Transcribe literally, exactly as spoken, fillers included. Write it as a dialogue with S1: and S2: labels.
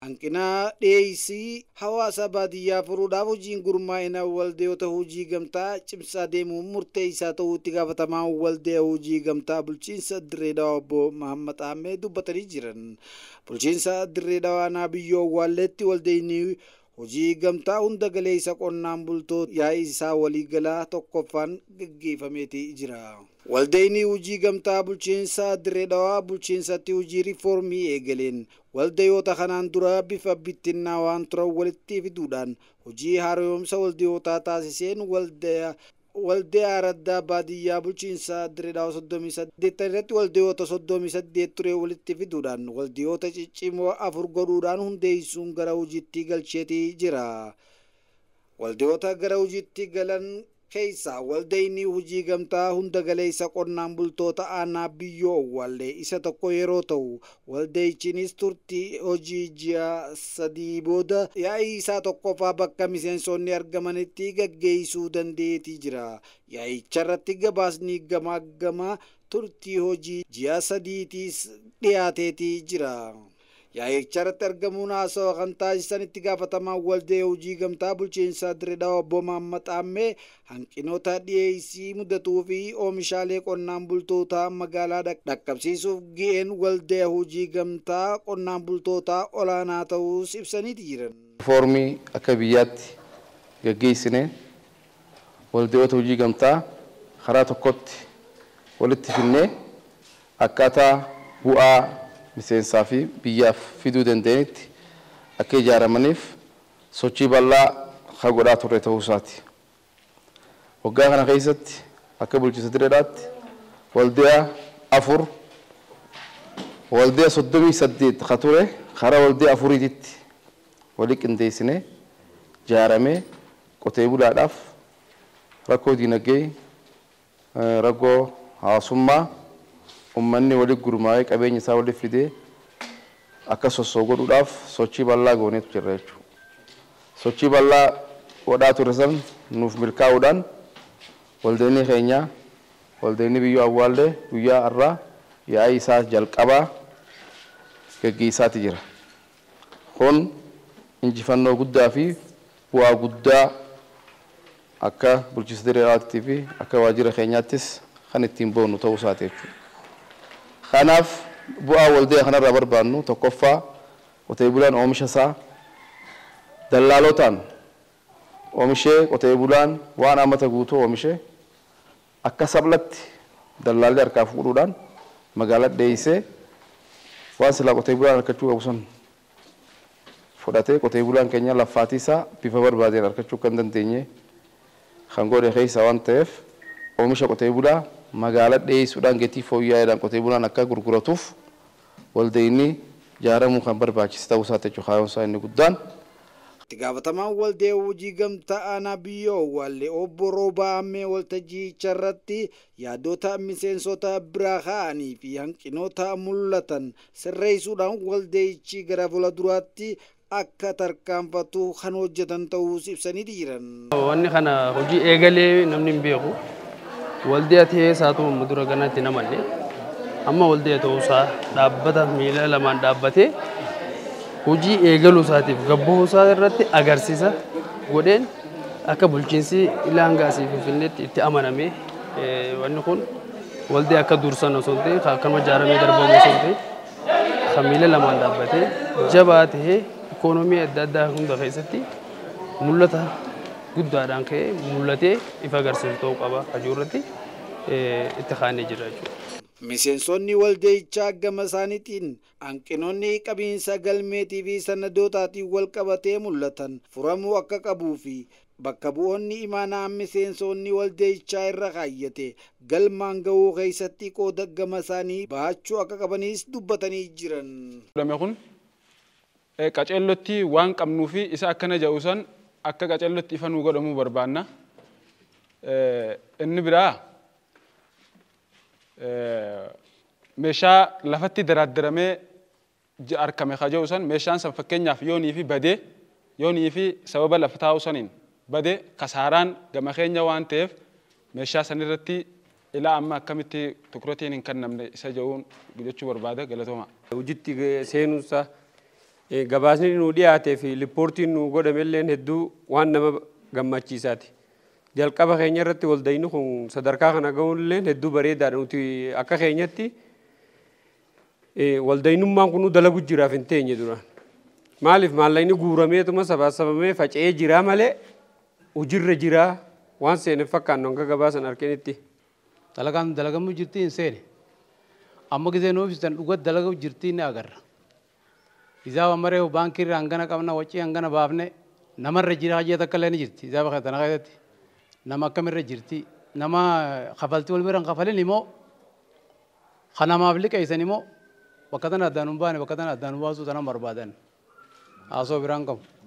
S1: Hanqina dhiyeessii hawaasa baadiyyaa furuudhaaf hojiin gurmaa'ina waldeeyota hojii gamtaa cimsaa deemuun murteessaa ta'uu itti gaafatamaa waldeeyaa hojii gamtaa bulchiinsa Dirree Dhawaa obbo Mahammad Ahmed dubbatanii jiran. Bulchiinsa Dirree Dhawaa Naabiyyoo Awwaalleetti waldeeyni hojii gamtaa hunda galeessa qonnaan bultoota yaa'ii isaa waliigalaa tokkoffaan gaggeeffameeti jira. Waldeeyni hojii gamtaa bulchiinsa Dirree Dhawaa bulchiinsatti hojii riifoormii eegaleen waldeeyota kanaan dura bifa bittinnaa waan turan walitti fiduudhaan hojii haaromsa waldeeyotaa taasiseen waldeeyaa waldeeyaa araddaa baadiyyaa bulchiinsa Dirree Dhawaa soddomii saddeet irratti waldeeyota soddomii saddeet ture walitti fiduudhaan waldeeyota ciccimoo afur godhuudhaan hundeessuun gara hojiitti galcheetii jira. Waldeeyota gara hojiitti galan keessa waldeeyni hojii gamtaa hunda galeessa qonnaan bultoota aanaa biyyoo Awwaallee isa tokko yeroo ta'u waldeeyichinis turtii hojii ji'a sadii booda yaa'ii isaa tokkoffaa bakka miseensonni argamanitti gaggeessuu dandeetii jira. Yaa'icharratti gabaasni gamaa gamaa turtii hojii ji'a sadiitiis dhiyaateetii jira. Yaa'icharratti argamuun haasawaa kan taasisan itti gaafatamaa waldeeyaa hojii gamtaa bulchiinsa Dirree Dhawaa obbo Mahammad Ahmed hanqinoota dhiyeessii mudatuu fi oomishaalee qonnaan bultootaa magaalaa dhaqqabsiisuuf ga'een waldeeyaa hojii gamtaa qonnaan bultootaa olaanaa ta'uus ibsanii jiran.
S2: Riifoormii akka biyyaatti gaggeessineen waldeeyota hojii gamtaa karaa tokkotti walitti fidnee akkaataa bu'aa miseensaa fi biyyaaf fiduu danda'anitti akka ijaaramaniif sochii bal'aa kan godhaa turre ta'uu isaati. Waggaa kana keessatti akka bulchiinsa Dirree Dhawaatti waldeeyaa afur waldeeyaa soddomii saddeet kan ture karaa waldeeyaa afuriititti walii qindeessinee ijaaramee qotee bulaadhaaf rakkoo diinagdee rakkoo hawaasummaa ummanni walitti gurmaa'ee qabeenya isaa walitti fidee akka sossoo godhuudhaaf sochii bal'aa gooneetu jira jechuudha. Sochii bal'aa godhaa turre san nuuf milkaa'uudhaan waldeeyni keenya waldeeyni biyyoo Awwaallee guyyaa har'aa yaa'ii isaa jalqabaa gaggeessaati jira. Kun injifannoo guddaa fi bu'aa guddaa akka bulchiinsa Dirree Dhawaattii fi akka waajjira keenyaattis kan ittiin boonnu ta'uu isaati jechuudha. Kanaaf bu'aa waldeeyaa kanarraa barbaannu tokkoffaa qotee bulaan oomisha isaa dallaalotaan oomishee qotee bulaan waan hammata guutuu oomishee akka sablatti dallaallee harkaa fuudhuudhaan magaalaa dhiyeessee waan silaa qotee bulaan harkachuu qabu san fudhatee qotee bulaan keenya laffaatii isaa bifa barbaadeen harkachuu kan dandeenye kan godhe keessa waan ta'eef oomisha qotee bulaa magaalaa dhiyeessuudhaan gatii fooyya'aadhaan qotee bulaan akka gurguratuuf waldeeyni ijaaramuu kan barbaachisu ta'uu isaati jechuudha. Kaayyoon isaa inni guddaan.
S1: Itti gaafatamaan waldeeyaa hojii gamtaa aanaa biyyoo Awwaallee obbo Roobaa Ammee waltajjiicharratti yaadota miseensota biraa ka'anii fi hanqinoota mul'atan sirreessuudhaan waldeeyichi gara fuulduraatti akka tarkaanfatu kan hojjetan ta'uus ibsanii jiran.
S3: Wanni kana hojii eegalee namni hin beeku. Waldeeyaa ta'ee saatu mudura kanatti namanne amma waldeeyaa ta'uusaa dhaabbata miila lamaan dhaabbatee hojii eegaluu isaatiif gabbahuu isaa irratti agarsiisa godheen akka bulchiinsi ilaangaasii Finfinneetti itti amanamee wanni kun waldeeyaa akka dursan osoo hin ta'in akkanuma ijaaramee darbamu osoo hin ta'in kan miila lamaan dhaabbatee jabaa ta'ee ikoonoomii adda addaa hunda keessatti mul'ata guddaadhaan ka'ee mul'atee ifa agarsiisu ta'uu qaba hajuurratti itti kaanee jira jechuudha.
S1: Miseensonni waldeeyichaa gama isaaniitiin hanqinoonni qabiinsa galmeetii fi sannadootaatiin wal qabatee mul'atan furamuu akka qabuu fi bakka bu'oonni imaanaa miseensonni waldeeyichaa irra kaayyate galmaan ga'uu keessatti qooda gama isaanii bahachuu akka qabaniis dubbatanii jiran.
S4: Kun qaceellotti waan qabnuu fi isa akkana ja'uusan akka qaceellotti ifa nuu godhamuu barbaanna. Inni biraa meeshaa lafatti daraaddaramee argame kaja'u san meeshaan san fakkeenyaaf yoonii fi badee yoonii fi sababa lafa taa'u saniin badee kasaaraan gama keenya waan ta'eef meeshaa san irratti ilaa amma akkamitti tukuratiin hin kennamne isa ja'uun jechuu barbaada galatooma.
S5: Hojiitti seenuunsa gabaasni nu dhiyaatee fi riippoortiin nu godhamelleen hedduu waan nama gammachiisaati. Jalqaba keenya irratti waldayni kun sadarkaa kana ga'uunilleen hedduu bareedaadha. Nuti akka keenyatti waldaynummaan kun dalagu jiraaf hin teenye duraan. Maaliif maallaqni guurameetuma sabaasabamee faca'ee jiraa malee hojiirra jiraa waan seeneef fakkaannu hanga gabaasan harkinitti.
S6: Dalagaan dalagamu jirti hin seene. Amma gisee nuufistan dhugat dalagamu jirti ni agarra. Isaa maree baankii irraa hangana qabna wacii hangana baafne namarra jira hajii takka illee ni jirti. Isaa bakka tana keessatti nama akkamirra jirti. Nama kafaltii wal biraan kafalin immoo kanamaaf liqeessan immoo bakka tana addaan hin baane bakka tana addaan baasuu tana barbaadan. Haasoo biraan qabu.